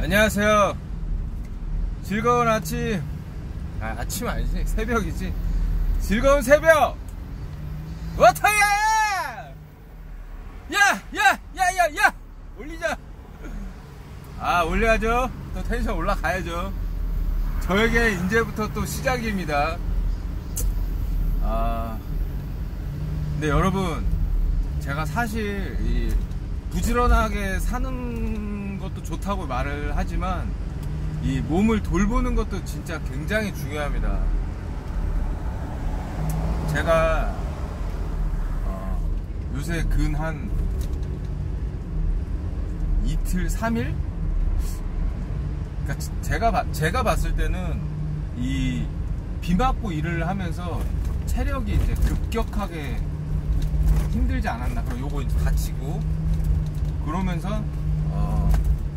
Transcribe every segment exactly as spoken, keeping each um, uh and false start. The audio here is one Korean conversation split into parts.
안녕하세요. 즐거운 아침, 아, 아침 아니지, 새벽이지. 즐거운 새벽! 워터야! 야! 야! 야! 야! 야! 올리자! 아, 올려야죠. 또 텐션 올라가야죠. 저에게 이제부터 또 시작입니다. 아, 근데 여러분, 제가 사실 이 부지런하게 사는 것도 좋다고 말을 하지만 이 몸을 돌보는 것도 진짜 굉장히 중요합니다. 제가 어, 요새 근 한 이틀, 삼 일? 그러니까 제가, 제가 봤을 때는 이 비 맞고 일을 하면서 체력이 이제 급격하게 힘들지 않았나. 그럼 요거 이제 다치고 그러면서 어,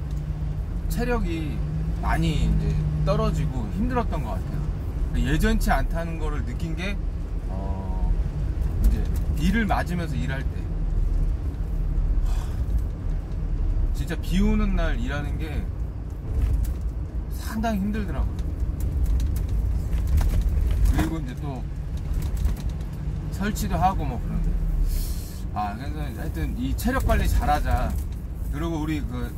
체력이 많이 이제 떨어지고 힘들었던 것 같아요. 예전치 않다는 거를 느낀 게 어, 이제 비를 맞으면서 일할 때 진짜 비 오는 날 일하는 게 상당히 힘들더라고요. 그리고 이제 또 설치도 하고 뭐 그런데 아 그래서 하여튼 이 체력 관리 잘하자. 그리고 우리 그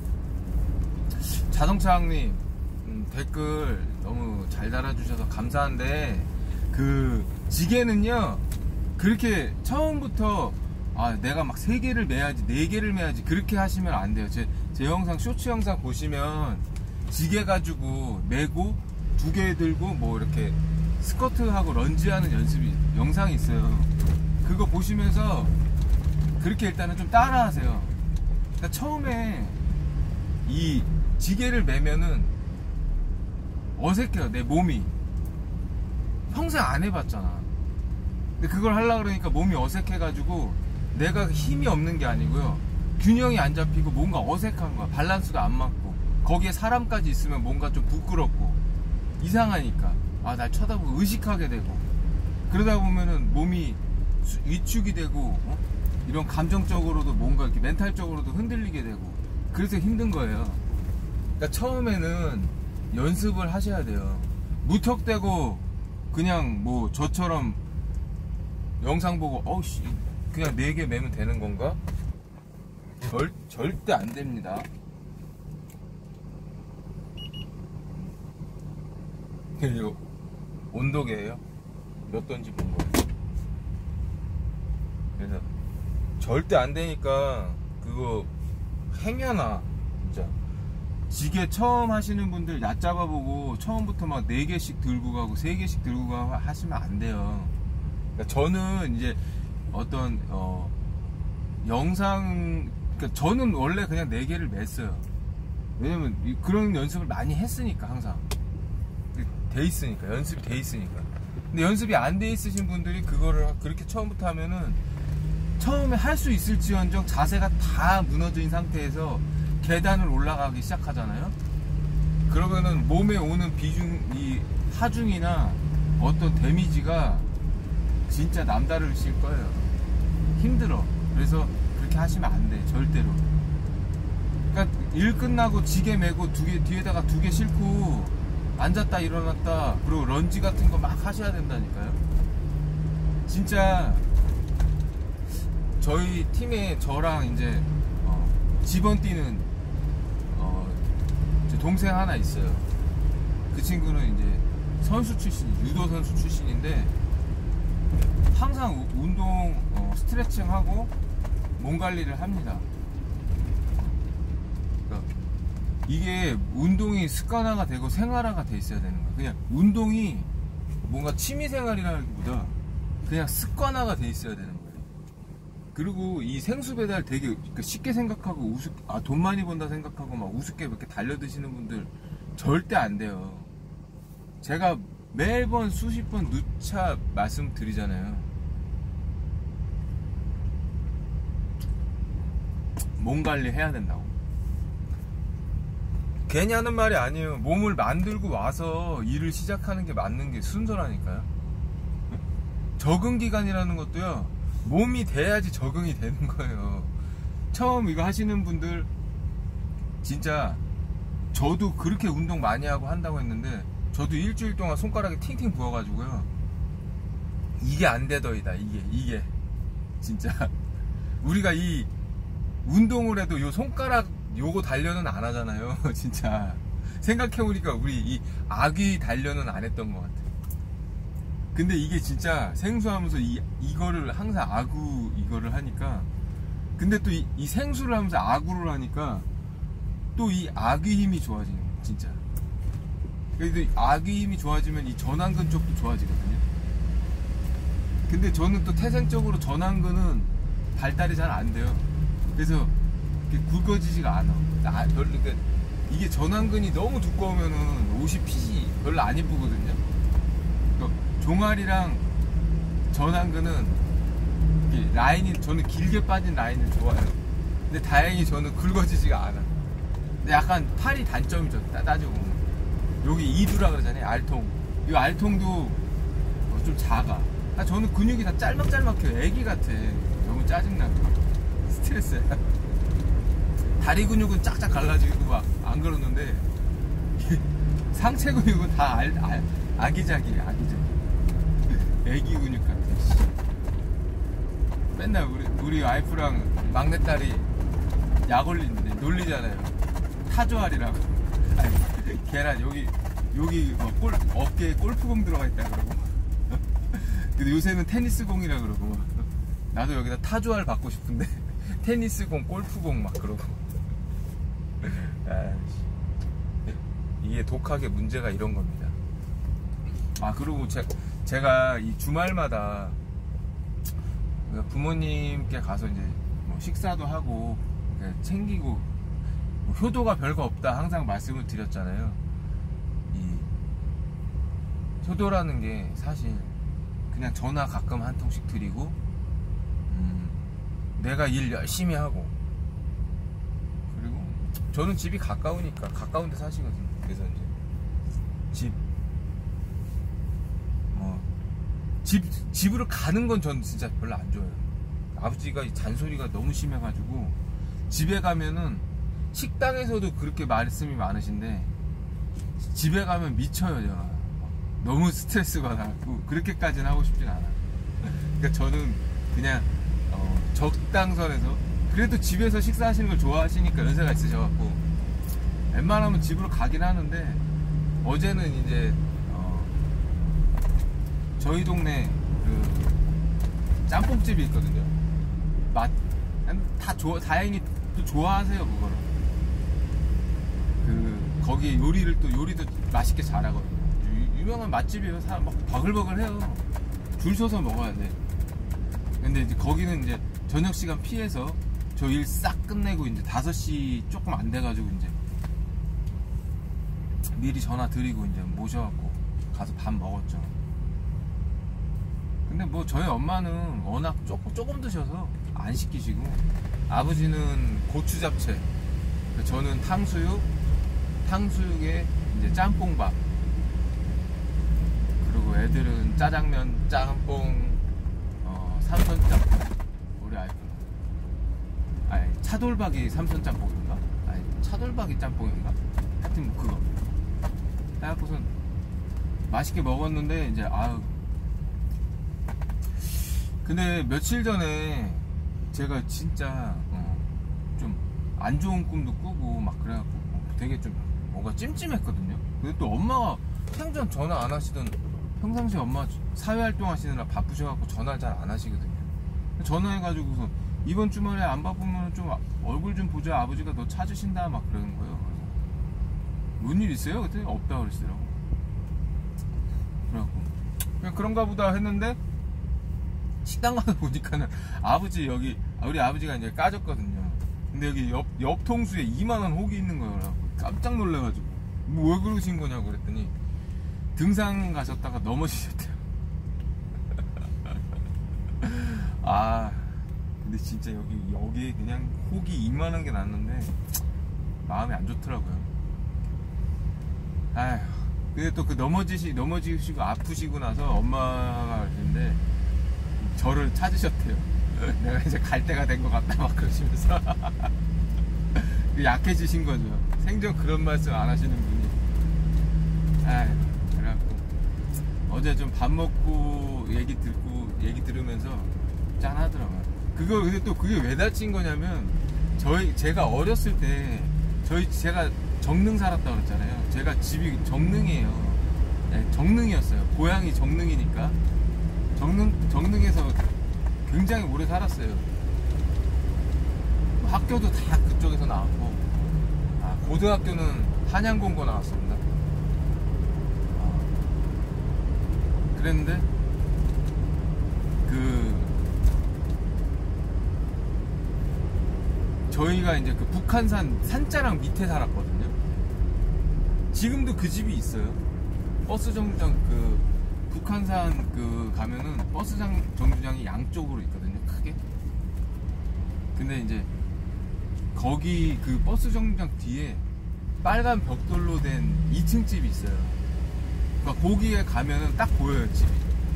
자동차왕님 음, 댓글 너무 잘 달아주셔서 감사한데 그 지게는요 그렇게 처음부터 아 내가 막 세 개를 매야지 네 개를 매야지 그렇게 하시면 안 돼요. 제, 제 영상 쇼츠 영상 보시면 지게 가지고 매고 두 개 들고 뭐 이렇게 스쿼트하고 런지하는 연습이 영상이 있어요. 그거 보시면서 그렇게 일단은 좀 따라 하세요. 그러니까 처음에 이 지게를 매면은 어색해요. 내 몸이 평생 안 해봤잖아. 근데 그걸 하려고 그러니까 몸이 어색해가지고 내가 힘이 없는 게 아니고요, 균형이 안 잡히고 뭔가 어색한 거야. 밸런스도 안 맞고 거기에 사람까지 있으면 뭔가 좀 부끄럽고 이상하니까 아 날 쳐다보고 의식하게 되고 그러다 보면은 몸이 위축이 되고 어? 이런 감정적으로도 뭔가 이렇게 멘탈적으로도 흔들리게 되고 그래서 힘든 거예요. 그러니까 처음에는 연습을 하셔야 돼요. 무턱대고 그냥 뭐 저처럼 영상 보고 어우씨 그냥 네 개 매면 되는 건가? 절, 절대 안 됩니다. 이거 온도계예요. 몇 도인지 본 거예요. 그래서 절대 안 되니까 그거 행여나 진짜 지게 처음 하시는 분들 얕잡아 보고 처음부터 막 네 개씩 들고 가고 세 개씩 들고 가고 하시면 안 돼요. 그러니까 저는 이제 어떤 어 영상 그러니까 저는 원래 그냥 네 개를 맸어요. 왜냐면 그런 연습을 많이 했으니까 항상 돼 있으니까 연습이 돼 있으니까. 근데 연습이 안 돼 있으신 분들이 그거를 그렇게 처음부터 하면은 처음에 할 수 있을지언정 자세가 다 무너진 상태에서 계단을 올라가기 시작하잖아요. 그러면은 몸에 오는 비중, 이 하중이나 어떤 데미지가 진짜 남다르실 거예요. 힘들어. 그래서 그렇게 하시면 안 돼, 절대로. 그러니까 일 끝나고 지게 메고 두 개 뒤에다가 두 개 싣고 앉았다 일어났다 그리고 런지 같은 거 막 하셔야 된다니까요. 진짜 저희 팀에 저랑 이제 어, 집원 뛰는 어, 제 동생 하나 있어요. 그 친구는 이제 선수 출신, 유도 선수 출신인데 항상 우, 운동 어, 스트레칭하고 몸 관리를 합니다. 그러니까 이게 운동이 습관화가 되고 생활화가 돼 있어야 되는 거야. 그냥 운동이 뭔가 취미생활이라기보다 그냥 습관화가 돼 있어야 되는 거예요. 그리고 이 생수 배달 되게 쉽게 생각하고 우습, 아, 돈 많이 번다 생각하고 막 우습게 이렇게 달려드시는 분들 절대 안 돼요. 제가 매번 수십 번 누차 말씀드리잖아요. 몸 관리 해야 된다고. 괜히 하는 말이 아니에요. 몸을 만들고 와서 일을 시작하는 게 맞는 게 순서라니까요. 적응 기간이라는 것도요, 몸이 돼야지 적응이 되는 거예요. 처음 이거 하시는 분들 진짜 저도 그렇게 운동 많이 하고 한다고 했는데 저도 일주일 동안 손가락이 팅팅 부어가지고요. 이게 안 되더이다. 이게 이게 진짜 우리가 이 운동을 해도 요 손가락 요거 단련은 안 하잖아요. 진짜 생각해보니까 우리 이 아귀 단련은 안 했던 것 같아. 근데 이게 진짜 생수하면서 이, 이거를 항상 아구 이거를 하니까, 근데 또 이 이 생수를 하면서 아구를 하니까 또 이 아귀 힘이 좋아지는 거예요. 진짜. 그래도 아귀 힘이 좋아지면 이 전완근 쪽도 좋아지거든요. 근데 저는 또 태생적으로 전완근은 발달이 잘 안 돼요. 그래서 이렇게 굵어지지가 않아. 아, 별로, 그러니까 이게 전완근이 너무 두꺼우면은 옷이 핏이 별로 안 이쁘거든요. 그러니까 종아리랑 전완근은 라인이, 저는 길게 빠진 라인을 좋아해요. 근데 다행히 저는 굵어지지가 않아. 근데 약간 팔이 단점이죠. 따지고 보면. 여기 이두라 그러잖아요. 알통. 이 알통도 좀 작아. 아, 저는 근육이 다 짤막짤막해요. 애기 같아. 너무 짜증나고 스트레스야. 다리 근육은 쫙쫙 갈라지고 막 안 그러는데 상체 근육은 다 알, 알, 아기자기해. 아기자기. 애기 근육 같아. 맨날 우리 우리 와이프랑 막내딸이 약 올리는데 놀리잖아요. 타조알이라고. 아니, 계란 여기 여기 뭐 골, 어깨에 골프공 들어가 있다 그러고. 근데 요새는 테니스공이라 그러고. 나도 여기다 타조알 받고 싶은데 테니스공, 골프공 막 그러고. 아이씨. 이게 독하게 문제가 이런 겁니다. 아, 그리고 제, 제가 이 주말마다 부모님께 가서 이제 뭐 식사도 하고 챙기고, 뭐 효도가 별거 없다 항상 말씀을 드렸잖아요. 이 효도라는 게 사실 그냥 전화 가끔 한 통씩 드리고, 음, 내가 일 열심히 하고, 그리고 저는 집이 가까우니까 가까운 데 사시거든요. 그래서 이제 집 뭐 집, 집으로 가는 건 전 진짜 별로 안 좋아해요. 아버지가 잔소리가 너무 심해가지고 집에 가면은, 식당에서도 그렇게 말씀이 많으신데 집에 가면 미쳐요. 제가 너무 스트레스 받아갖고 그렇게까지는 하고 싶진 않아. 그러니까 저는 그냥 어, 적당선에서, 그래도 집에서 식사하시는 걸 좋아하시니까 연세가 있으셔갖고 웬만하면 집으로 가긴 하는데, 어제는 이제 어, 저희 동네 그 짬뽕집이 있거든요. 맛 다 좋아, 다행히 또 좋아하세요 그거를. 그 거기 요리를 또 요리도 맛있게 잘하거든요. 유, 유명한 맛집이에요. 사람 막 바글바글해요. 줄 서서 먹어야 돼. 근데 이제 거기는 이제 저녁 시간 피해서 저 일 싹 끝내고 이제 다섯 시 조금 안 돼가지고 이제 미리 전화 드리고 이제 모셔갖고 가서 밥 먹었죠. 근데 뭐 저희 엄마는 워낙 조금, 조금 드셔서 안 시키시고, 아버지는 고추 잡채, 저는 탕수육, 탕수육에 이제 짬뽕밥, 그리고 애들은 짜장면, 짬뽕, 어, 삼선짬뽕. 우리 아이들은 아니 차돌박이 삼선짬뽕인가? 아니 차돌박이 짬뽕인가? 하여튼 뭐 그거 해갖고선 맛있게 먹었는데, 이제 아유, 근데 며칠 전에 제가 진짜 어, 좀 안 좋은 꿈도 꾸고 막 그래갖고 되게 좀 뭔가 찜찜했거든요. 근데 또 엄마가 생전 전화 안 하시던, 평상시에 엄마 사회활동 하시느라 바쁘셔갖고 전화를 잘 안 하시거든요. 전화해가지고서 이번 주말에 안 바쁘면 좀 얼굴 좀 보자, 아버지가 너 찾으신다 막 그러는 거예요. 뭔 일 있어요? 그때 없다 그러시더라고. 그래갖고 그냥 그런가 보다 했는데, 식당 가서 보니까는 아버지 여기, 우리 아버지가 이제 까졌거든요. 근데 여기 옆, 옆 통수에 이만 원 혹이 있는 거예요. 깜짝 놀래가지고 뭐 왜 그러신 거냐고 그랬더니 등산 가셨다가 넘어지셨대요. 아, 근데 진짜 여기 여기에 그냥 혹이 이만한 게 났는데 마음이 안 좋더라고요. 아휴, 근데 또 그 넘어지시 넘어지시고 아프시고 나서 엄마가 그랬는데 저를 찾으셨대요. 내가 이제 갈 때가 된 것 같다 막 그러시면서. 약해지신 거죠. 생전 그런 말씀 안 하시는 분이. 아, 그래갖고 어제 좀 밥 먹고 얘기 듣고 얘기 들으면서 짠하더라고요. 그거 근데 또 그게 왜 다친 거냐면 저희 제가 어렸을 때 저희 제가 정릉 살았다 그랬잖아요. 제가 집이 정릉이에요. 네, 정릉이었어요. 고향이 정릉이니까 정릉 정릉에서 굉장히 오래 살았어요. 학교도 다 그쪽에서 나왔고, 아, 고등학교는 한양공고 나왔습니다. 아, 그랬는데 그 저희가 이제 그 북한산 산자랑 밑에 살았거든요. 지금도 그 집이 있어요. 버스 정류장 그 북한산 그 가면은 버스 장 정류장이 양쪽으로 있거든요. 크게. 근데 이제 거기 그 버스 정류장 뒤에 빨간 벽돌로 된 이 층 집이 있어요. 그러니까 거기에 가면은 딱 보여요, 집이.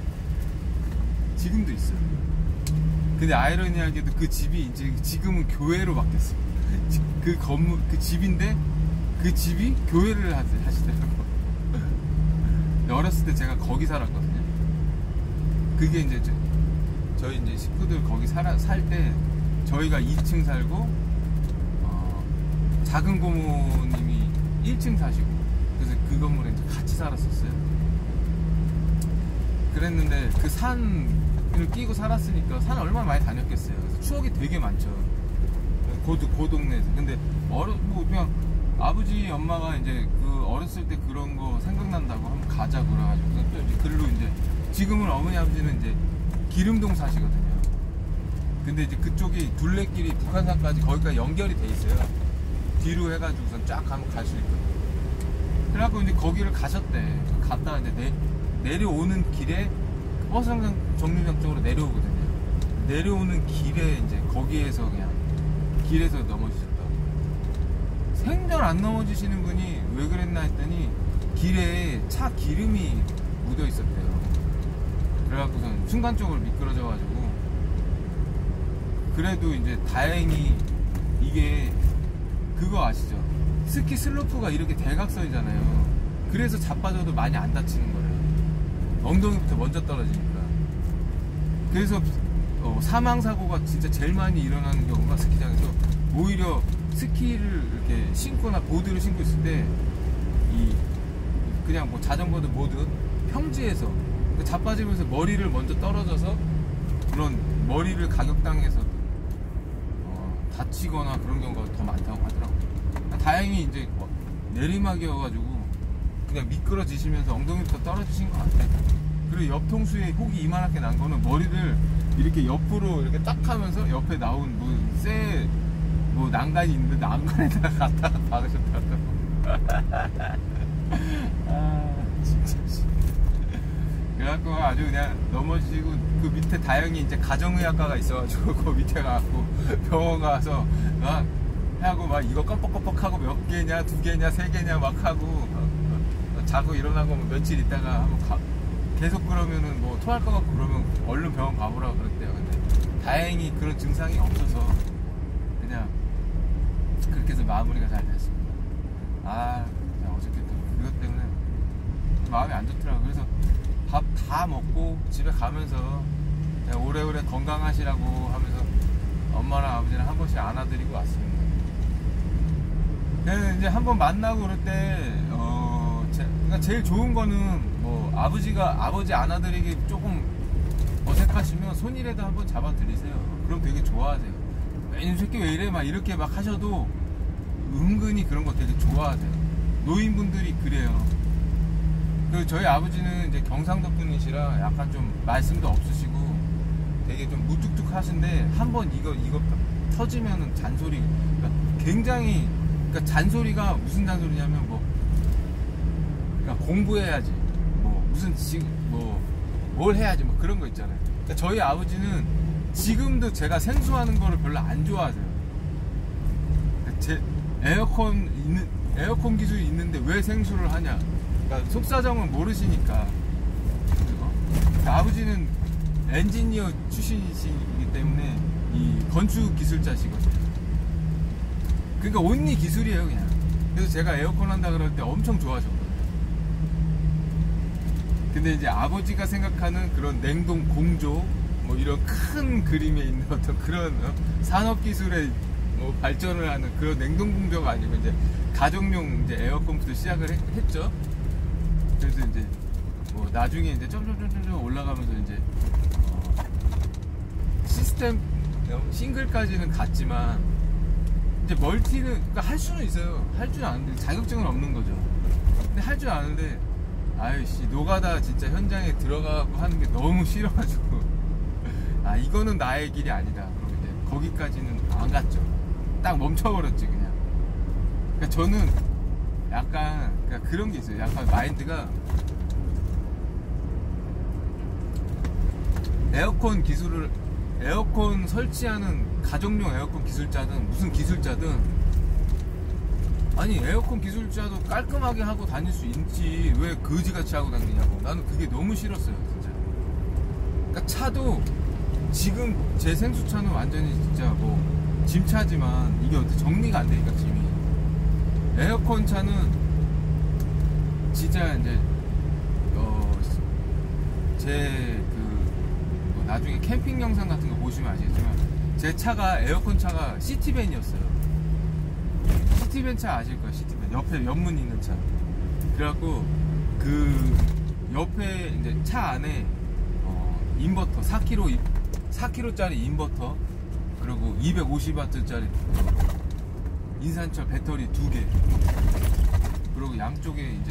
지금도 있어요. 근데 아이러니하게도 그 집이 이제 지금은 교회로 바뀌었어요. 그 건물, 그 집인데 그 집이 교회를 하시더라고요. 어렸을 때 제가 거기 살았거든요. 그게 이제 저, 저희 이제 식구들 거기 살아, 살 때 저희가 이 층 살고 어, 작은 고모님이 일 층 사시고 그래서 그 건물에 이제 같이 살았었어요. 그랬는데 그 산을 끼고 살았으니까 산 얼마나 많이 다녔겠어요. 그래서 추억이 되게 많죠. 그, 그 동네에서. 근데 어려 뭐 그냥 아버지 엄마가 이제 그 어렸을 때 그런 거 생각난다고 한번 가자 그래가지고 또 이제 글로 이제 지금은 어머니 아버지는 이제 기름동 사시거든요. 근데 이제 그쪽이 둘레길이 북한산까지 거기까지 연결이 돼 있어요. 뒤로 해가지고선 쫙 가면 갈 수 있거든요. 그래갖고 이제 거기를 가셨대. 갔다가 이제 내, 내려오는 길에 버스 정류장 쪽으로 내려오거든요. 내려오는 길에 이제 거기에서 그냥 길에서 넘어지셨다고. 생전 안 넘어지시는 분이 왜 그랬나 했더니 길에 차 기름이 묻어 있었대요. 그래갖고선 순간적으로 미끄러져가지고 그래도 이제 다행히 이게 그거 아시죠? 스키 슬로프가 이렇게 대각선이잖아요. 그래서 자빠져도 많이 안 다치는 거예요. 엉덩이부터 먼저 떨어지니까. 그래서 어, 사망사고가 진짜 제일 많이 일어나는 경우가 스키장에서 오히려 스키를 이렇게 신거나 보드를 신고 있을 때 이 그냥 뭐 자전거든 뭐든 평지에서 자빠지면서 머리를 먼저 떨어져서 그런 머리를 가격당해서 어, 다치거나 그런 경우가 더 많다고 하더라고요. 다행히 이제 내리막이어가지고 그냥 미끄러지시면서 엉덩이부터 떨어지신 것 같아요. 그리고 옆 통수에 혹이 이만하게 난 거는 머리를 이렇게 옆으로 이렇게 딱 하면서 옆에 나온 뭐 쇠 뭐 난간이 있는데 난간에다가 갖다가 박으셨다고. 아 진짜. 그래갖고 아주 그냥 넘어지고 그 밑에 다행히 이제 가정의학과가 있어가지고 그 밑에 가갖고 병원 가서 막 하고 막 이거 껌뻑껌뻑하고 몇 개냐 두 개냐 세 개냐 막 하고 어, 어, 자고 일어나고 뭐 며칠 있다가 한번 가, 계속 그러면은 뭐 토할 것 같고 그러면 얼른 병원 가보라고 그랬대요. 근데 다행히 그런 증상이 없어서 그냥 그렇게 해서 마무리가 잘 됐습니다. 아 어저께 또 그것 때문에 마음이 안 좋더라고요. 그래서 밥 다 먹고 집에 가면서 오래오래 건강하시라고 하면서 엄마랑 아버지랑 한 번씩 안아드리고 왔습니다. 그래서 이제 한번 만나고 그럴 때, 어, 제, 그러니까 제일 좋은 거는 뭐 아버지가, 아버지 안아드리기 조금 어색하시면 손이라도 한번 잡아드리세요. 그럼 되게 좋아하세요. 이 새끼 왜 이래? 막 이렇게 막 하셔도 은근히 그런 거 되게 좋아하세요. 노인분들이 그래요. 그리고 저희 아버지는 이제 경상도 분이시라 약간 좀 말씀도 없으시고 되게 좀 무뚝뚝 하신데 한번 이거 이거 터지면은 잔소리 그러니까 굉장히 그러니까 잔소리가 무슨 잔소리냐면 뭐 그러니까 공부해야지 뭐 무슨 지금 뭐 뭘 해야지 뭐 그런 거 있잖아요. 그러니까 저희 아버지는 지금도 제가 생수하는 거를 별로 안 좋아하세요. 그러니까 제 에어컨 있는 에어컨 기술이 있는데 왜 생수를 하냐? 그러니까 속사정은 모르시니까. 그러니까 아버지는 엔지니어 출신이시기 때문에 이 건축 기술자시거든요. 그러니까 온리 기술이에요 그냥. 그래서 제가 에어컨 한다 그럴 때 엄청 좋아하셨거든요. 근데 이제 아버지가 생각하는 그런 냉동 공조 뭐 이런 큰 그림에 있는 어떤 그런 어? 산업기술의 뭐 발전을 하는 그런 냉동 공조가 아니고 이제 가정용 이제 에어컨부터 시작을 했, 했죠. 그래서 이제 뭐 나중에 이제 점점점점 올라가면서 이제 어 시스템 싱글까지는 갔지만 이제 멀티는 그러니까 할 수는 있어요. 할 줄 아는데 자격증은 없는 거죠. 근데 할 줄 아는데 아이씨 노가다 진짜 현장에 들어가고 하는 게 너무 싫어가지고 아 이거는 나의 길이 아니다. 그러고 이제 거기까지는 안 갔죠. 딱 멈춰버렸지 그냥. 그러니까 저는 약간 그러니까 그런 게 있어요. 약간 마인드가 에어컨 기술을 에어컨 설치하는 가정용 에어컨 기술자든 무슨 기술자든 아니 에어컨 기술자도 깔끔하게 하고 다닐 수 있지 왜 거지같이 하고 다니냐고. 나는 그게 너무 싫었어요 진짜. 그러니까 차도 지금 제 생수차는 완전히 진짜 뭐 짐차지만 이게 어떻게 정리가 안 되니까 짐이. 에어컨 차는 진짜 이제 어 제 그 뭐 나중에 캠핑 영상 같은 거 보시면 아시겠지만 제 차가 에어컨 차가 시티밴이었어요. 시티밴 차 아실 거예요. 시티밴 옆에 옆문 있는 차. 그래갖고 그 옆에 이제 차 안에 어 인버터 사 킬로그램 사 킬로그램짜리 인버터 그리고 이백오십 와트짜리 인산철 배터리 두 개 그리고 양쪽에 이제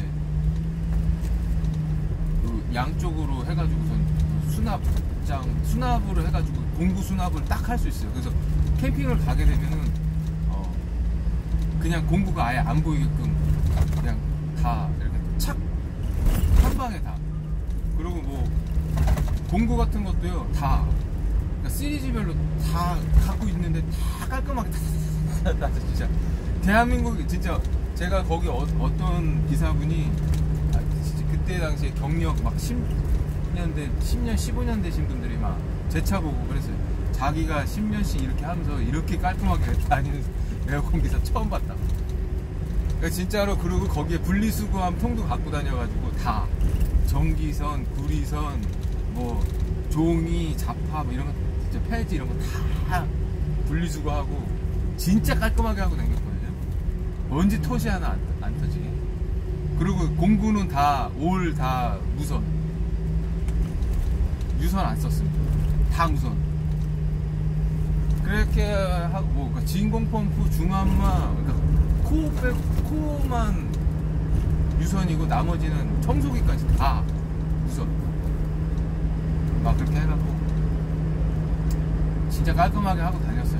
그 양쪽으로 해가지고선 수납장 수납으로 해가지고 공구 수납을 딱 할 수 있어요. 그래서 캠핑을 가게 되면은 어 그냥 공구가 아예 안 보이게끔 그냥 다 이렇게 착 한 방에 다. 그리고 뭐 공구 같은 것도요 다 그러니까 시리즈별로 다 갖고 있는데 다 깔끔하게 다, 다, 다, 다 진짜 대한민국 진짜 제가 거기 어, 어떤 기사분이 아, 진짜 그때 당시에 경력 막 십 년대 십 년 십오 년 되신 분들이 막 제 차 보고 그랬어요. 자기가 십 년씩 이렇게 하면서 이렇게 깔끔하게 다니는 에어컨 기사 처음 봤다. 그러니까 진짜로. 그리고 거기에 분리수거함 통도 갖고 다녀가지고 다 전기선, 구리선, 뭐 종이, 자파 뭐 이런 거 진짜 폐지 이런 거 다 분리수거하고 진짜 깔끔하게 하고 다녔거든요. 먼지 토시 하나 안, 안 터지게. 그리고 공구는 다 올 다 무선. 유선 안 썼습니다. 다 무선. 그렇게 하고 뭐 그러니까 진공 펌프, 중압마, 그러니까 코어 빼고 코어만 유선이고 나머지는 청소기까지 다 무선. 막 그렇게 해갖고 진짜 깔끔하게 하고 다녔어요.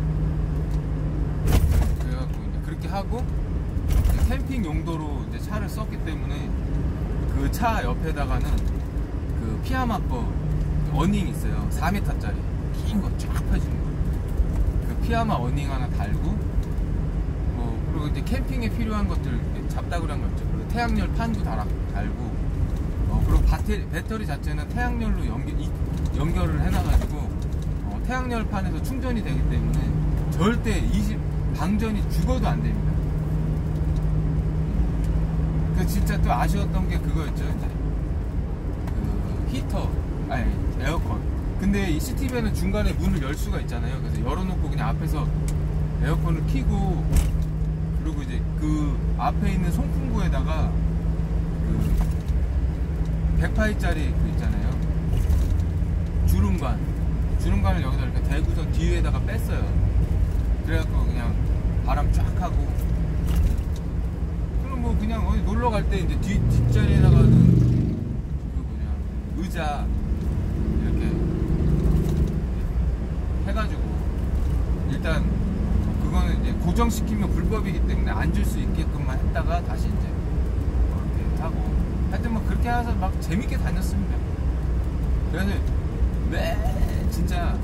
그래갖고 이제 그렇게 하고 이제 캠핑 용도로 이제 차를 썼기 때문에 그 차 옆에다가는 그 피아마 거 어닝 있어요. 사 미터짜리 긴 거 쫙 펴지는 거. 그 피아마 어닝 하나 달고 뭐 그리고 이제 캠핑에 필요한 것들 잡다구리한 거 있죠. 그리고 태양열 판도 달아, 달고 어 그리고 배터리, 배터리 자체는 태양열로 연결, 이, 연결을 해놔가지고 어, 태양열판에서 충전이 되기 때문에 절대 이십 방전이 죽어도 안 됩니다. 그 진짜 또 아쉬웠던 게 그거였죠. 이제 그 히터 아니 에어컨. 근데 이 시티밴은 중간에 문을 열 수가 있잖아요. 그래서 열어놓고 그냥 앞에서 에어컨을 켜고 그리고 이제 그 앞에 있는 송풍구에다가 그 백 파이짜리 그 있잖아요. 주름관 주름관을 여기다 이렇게 대구선 뒤에다가 뺐어요. 그래갖고 그냥 바람 쫙 하고 그럼 뭐 그냥 어디 놀러 갈 때 이제 뒤, 뒷자리에다가는 그 뭐냐 의자 이렇게 해가지고 일단 그거는 이제 고정시키면 불법이기 때문에 앉을 수 있게끔만 했다가 다시 이제 이렇게 하고 하여튼 뭐 그렇게 해서 막 재밌게 다녔습니다. 그래서 매 진짜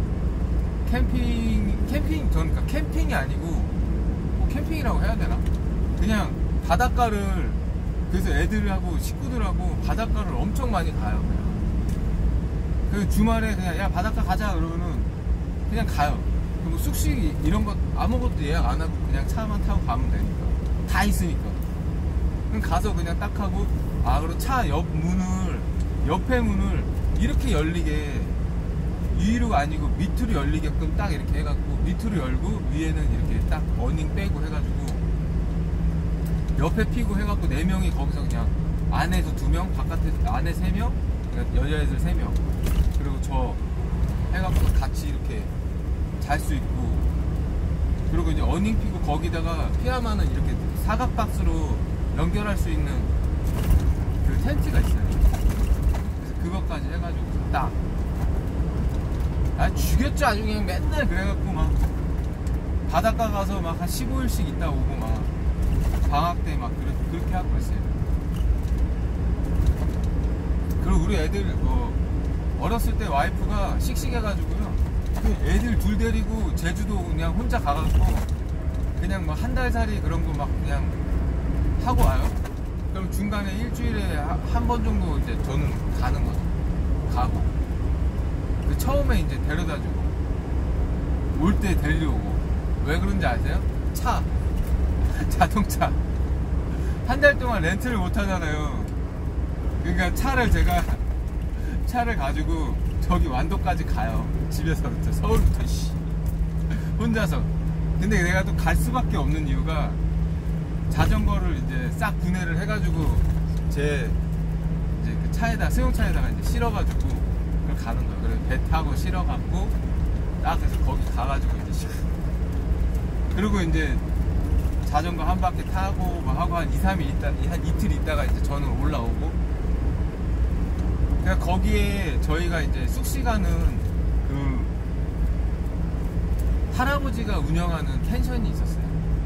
캠핑 캠핑 저는 그러니까 캠핑이 아니고 뭐 캠핑이라고 해야 되나? 그냥 바닷가를 그래서 애들하고 식구들하고 바닷가를 엄청 많이 가요. 그냥 그 주말에 그냥 야 바닷가 가자 그러면은 그냥 가요. 뭐 숙식 이런 거 아무것도 예약 안 하고 그냥 차만 타고 가면 되니까 다 있으니까. 그럼 가서 그냥 딱 하고, 아 그리고 차 옆 문을, 옆에 문을 이렇게 열리게, 위로 아니고 밑으로 열리게끔 딱 이렇게 해갖고 밑으로 열고 위에는 이렇게 딱 어닝 빼고 해가지고 옆에 피고 해갖고 네 명이 거기서 그냥 안에서 두 명, 바깥에 안에 세 명, 그러니까 여자애들 세 명, 그리고 저 해갖고 같이 이렇게 잘 수 있고, 그리고 이제 어닝 피고 거기다가 피아마는 이렇게 사각 박스로 연결할 수 있는 그 텐트가 있어요. 그래서 그것까지 해가지고 딱, 아 죽였죠 아주. 그냥 맨날 그래갖고 막 바닷가 가서 막 한 십오 일씩 있다 오고, 막 방학 때 막 그렇게 하고 그랬어요. 그리고 우리 애들 뭐 어렸을 때 와이프가 씩씩해가지고요, 애들 둘 데리고 제주도 그냥 혼자 가갖고 그냥 뭐 한 달 살이 그런 거 막 그냥 하고 와요. 그럼 중간에 일주일에 한 번 정도 이제 저는 가는 거죠. 가고 그 처음에 이제 데려다주고 올 때 데리러 오고. 왜 그런지 아세요? 차 자동차 한 달 동안 렌트를 못 하잖아요. 그러니까 차를 제가 차를 가지고 저기 완도까지 가요. 집에서부터, 서울부터 씨 혼자서. 근데 내가 또 갈 수밖에 없는 이유가, 자전거를 이제 싹 분해를 해가지고 제 이제 그 차에다, 승용차에다가 이제 실어가지고 그걸 가는 거예요. 그래서 배 타고 실어갖고 딱 해서 거기 가가지고 이제 실. 그리고 이제 자전거 한 바퀴 타고 막 하고 한 이, 삼 일 있다, 한 이틀 있다가 이제 저는 올라오고. 그러니까 거기에 저희가 이제 쑥시가는 그 할아버지가 운영하는 펜션이 있었어요.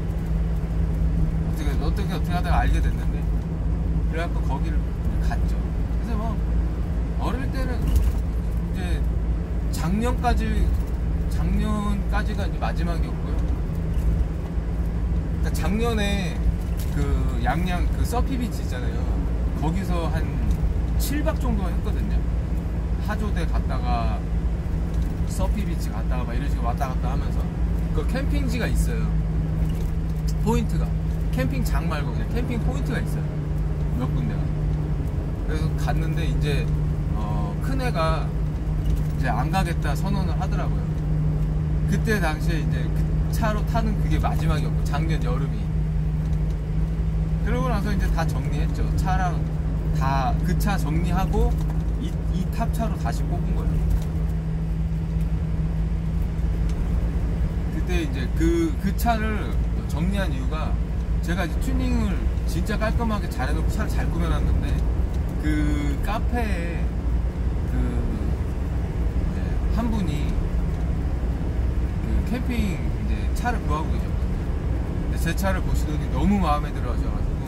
어떻게 어떻게 어떻게 하다가 알게 됐는데, 그래갖고 거기를 갔죠. 그래서 뭐 어릴 때는 이제 작년까지 작년까지가 이제 마지막이었고요. 그러니까 작년에 그 양양 그 서피비치 있잖아요. 거기서 한 칠 박 정도 했거든요. 하조대 갔다가 서피비치 갔다가 막 이런 식으로 왔다 갔다 하면서. 그 캠핑지가 있어요. 포인트가 캠핑장 말고 그냥 캠핑 포인트가 있어요. 몇 군데가. 그래서 갔는데 이제 어, 큰애가 이제 안 가겠다 선언을 하더라고요. 그때 당시에 이제 그 차로 타는 그게 마지막이었고, 작년 여름이. 그러고 나서 이제 다 정리했죠. 차랑 다 그 차 정리하고 이, 이 탑차로 다시 뽑은 거예요. 그때 이제 그, 그 차를 정리한 이유가, 제가 이제 튜닝을 진짜 깔끔하게 잘 해놓고 차를 잘 꾸며놨는데, 그 카페에 그 한 분이 그 캠핑 이제 차를 구하고 계셨거든요. 근데 제 차를 보시더니 너무 마음에 들어 하셔가지고,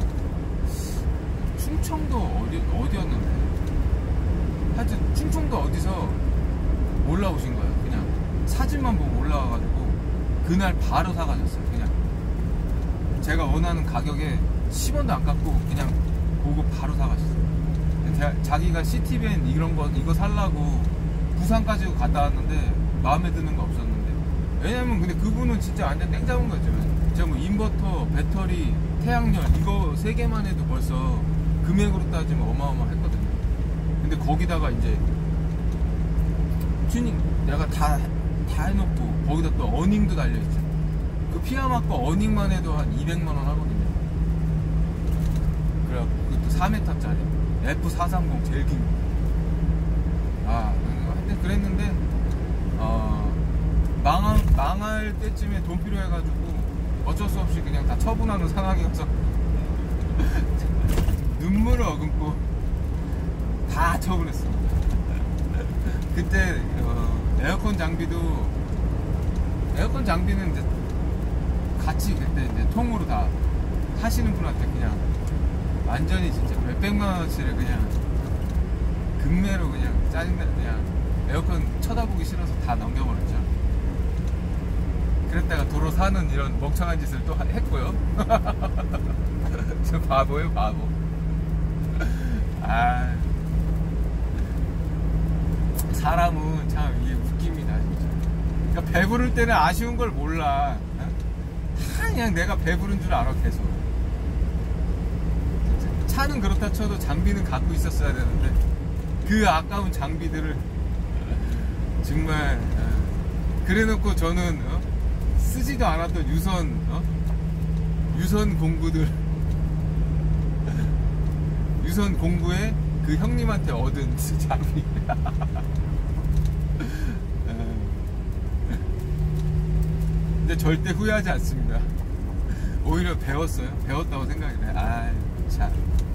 충청도 어디, 어디였는데, 하여튼 충청도 어디서 올라오신 거예요. 그냥 사진만 보고 올라와가지고 그날 바로 사가셨어요. 그냥 제가 원하는 가격에 십 원도 안 깎고 그냥 보고 바로 사가셨어요. 자기가 시티밴 이런 거 이거 살라고 부산까지 갔다 왔는데 마음에 드는 거 없었는데, 왜냐면 근데 그분은 진짜 완전 땡 잡은 거였죠. 제가 뭐 인버터, 배터리, 태양열 이거 세 개만 해도 벌써 금액으로 따지면 어마어마했거든요. 근데 거기다가 이제 튜닝 내가 다, 다 해놓고 거기다 또 어닝도 달려있죠. 그 피아마 거 어닝만 해도 한 이백만 원 하거든요. 그래갖고 그것도 사 미터짜리 에프 사백삼십 제일 긴 거. 아, 하여튼 그랬는데 어, 망할, 망할 때쯤에 돈 필요해가지고 어쩔 수 없이 그냥 다 처분하는 상황이어서 눈물을 어금고 다 처분했습니다. 그때 어, 에어컨 장비도 에어컨 장비는 이제 같이 그때 이제 통으로 다 하시는 분한테 그냥 완전히 진짜 몇백만 원치를 그냥 금매로 그냥 짜증나 그냥 에어컨 쳐다보기 싫어서 다 넘겨버렸죠. 그랬다가 도로 사는 이런 멍청한 짓을 또 했고요. 저 바보예요, 바보. 아, 사람은 참 이게 웃깁니다, 진짜. 그러니까 배부를 때는 아쉬운 걸 몰라. 그냥 내가 배부른 줄 알아 계속. 차는 그렇다 쳐도 장비는 갖고 있었어야 되는데 그 아까운 장비들을 정말 그래놓고 저는 어? 쓰지도 않았던 유선 어? 유선 공구들 유선 공구에 그 형님한테 얻은 장비. 근데 절대 후회하지 않습니다. 오히려 배웠어요. 배웠다고 생각이 돼. 아, 참.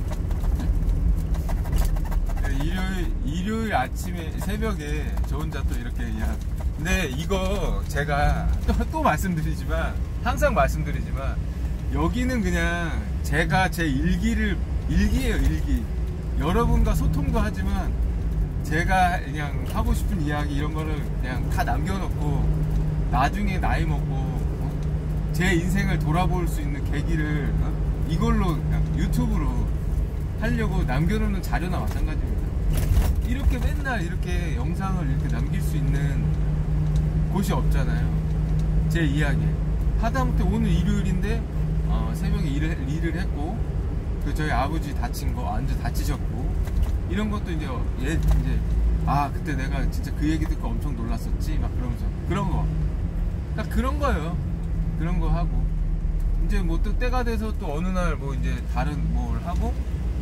일요일 일요일 아침에 새벽에 저 혼자 또 이렇게 그냥. 근데 이거 제가 또, 또 말씀드리지만 항상 말씀드리지만 여기는 그냥 제가 제 일기를 일기예요, 일기. 여러분과 소통도 하지만 제가 그냥 하고 싶은 이야기 이런 거를 그냥 다 남겨놓고 나중에 나이 먹고 어? 제 인생을 돌아볼 수 있는 계기를 어? 이걸로 그냥 유튜브로 하려고 남겨놓는 자료나 마찬가지입니다. 이렇게 맨날 이렇게 영상을 이렇게 남길 수 있는 곳이 없잖아요. 제 이야기 하다못해 오늘 일요일인데 어, 새벽에 일을, 일을 했고 그 저희 아버지 다친 거 완전 다치셨고 이런 것도 이제 예 이제 아 그때 내가 진짜 그 얘기 듣고 엄청 놀랐었지 막 그러면서 그런 거 딱 그런 거예요. 그런 거 하고 이제 뭐 또 때가 돼서 또 어느 날 뭐 이제 다른 뭘 하고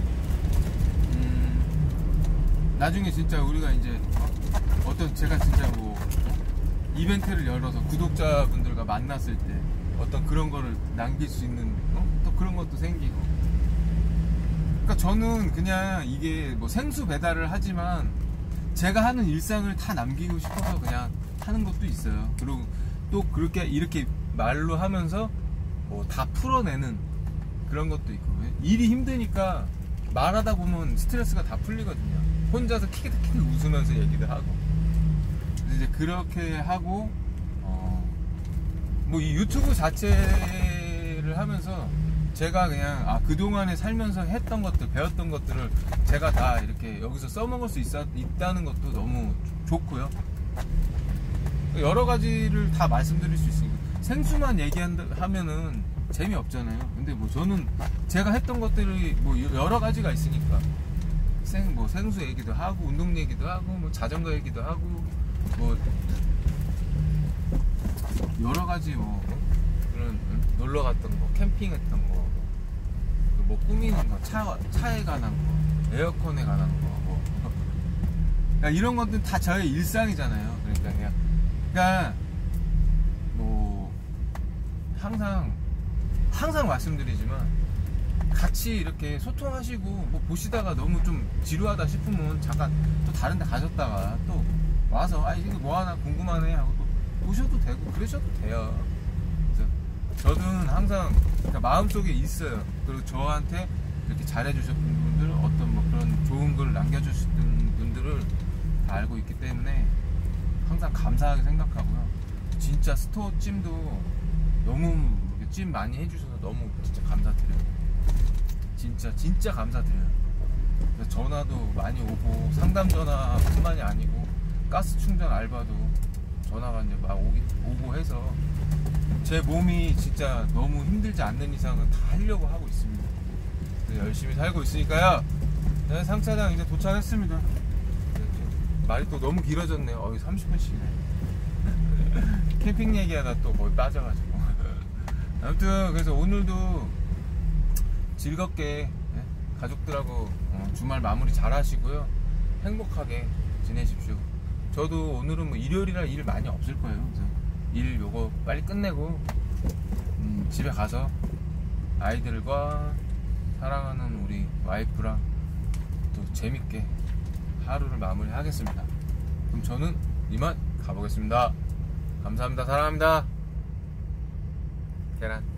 음 나중에 진짜 우리가 이제 어떤 제가 진짜 뭐 이벤트를 열어서 구독자분들과 만났을 때 어떤 그런 거를 남길 수 있는 어? 또 그런 것도 생기고. 그러니까 저는 그냥 이게 뭐 생수 배달을 하지만 제가 하는 일상을 다 남기고 싶어서 그냥 하는 것도 있어요. 그리고 또 그렇게 이렇게 말로 하면서 뭐 다 풀어내는 그런 것도 있고. 일이 힘드니까 말하다 보면 스트레스가 다 풀리거든요. 혼자서 키키키키 웃으면서 얘기도 하고. 이제 그렇게 하고 어 뭐 이 유튜브 자체를 하면서 제가 그냥 아 그동안에 살면서 했던 것들 배웠던 것들을 제가 다 이렇게 여기서 써먹을 수 있어, 있다는 것도 너무 좋고요. 여러 가지를 다 말씀드릴 수 있으니까 생수만 얘기하면은 재미없잖아요. 근데 뭐 저는 제가 했던 것들이 뭐 여러 가지가 있으니까 생, 뭐 생수 얘기도 하고 운동 얘기도 하고 뭐 자전거 얘기도 하고 뭐 여러 가지 뭐 그런 놀러 갔던 거 캠핑했던 거 뭐 꾸미는 거 차, 차에 관한 거 에어컨에 관한 거 뭐 그러니까 이런 것들 다 저의 일상이잖아요. 그러니까 그냥 그러니까 뭐 항상 항상 말씀드리지만 같이 이렇게 소통하시고 뭐 보시다가 너무 좀 지루하다 싶으면 잠깐 또 다른 데 가셨다가 또 와서 아 이거 뭐 하나 궁금하네 하고 또 보셔도 되고 그러셔도 돼요. 그래서 저는 항상 그러니까 마음속에 있어요. 그리고 저한테 이렇게 잘해주셨던 분들 어떤 뭐 그런 좋은 걸 남겨주셨던 분들을 다 알고 있기 때문에 항상 감사하게 생각하고요. 진짜 스토어 찜도 너무 찜 많이 해주셔서 너무 진짜 감사드려요. 진짜 진짜 감사드려요. 전화도 많이 오고 상담 전화뿐만이 아니고 가스 충전 알바도 전화가 이제 막 오기, 오고 해서 제 몸이 진짜 너무 힘들지 않는 이상은 다 하려고 하고 있습니다. 열심히 살고 있으니까요. 네, 상차장 이제 도착했습니다. 네, 말이 또 너무 길어졌네요. 어이 삼십 분씩이네. 캠핑 얘기하다 또 거의 빠져가지고. 아무튼 그래서 오늘도 즐겁게 네, 가족들하고 어, 주말 마무리 잘 하시고요. 행복하게 지내십시오. 저도 오늘은 뭐 일요일이라 일 많이 없을 거예요. 그래서 일 요거 빨리 끝내고 음, 집에 가서 아이들과 사랑하는 우리 와이프랑 또 재밌게 하루를 마무리 하겠습니다. 그럼 저는 이만 가보겠습니다. 감사합니다. 사랑합니다. 계란